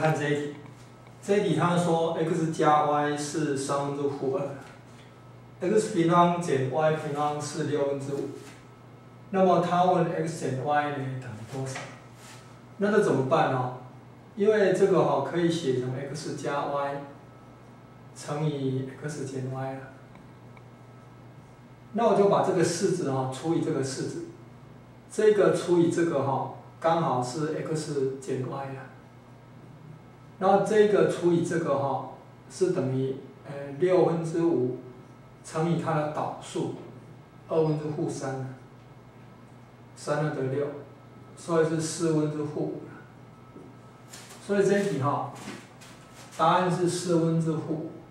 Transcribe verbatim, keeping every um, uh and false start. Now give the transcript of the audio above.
看这一题，这一题它说 x 加 y 是三分之负二 ，x 平方减 y 平方是六分之五。那么他问 x 减 y 呢等于多少？那这怎么办呢？因为这个哈可以写成 x 加 y 乘以 x 减 y 了。那我就把这个式子哈除以这个式子，这个除以这个哈刚好是 x 减 y 了。然后这个除以这个哈是等于呃六分之五乘以它的导数二分之负三，三二得六，所以是四分之负五。所以这一题哈答案是四分之负五。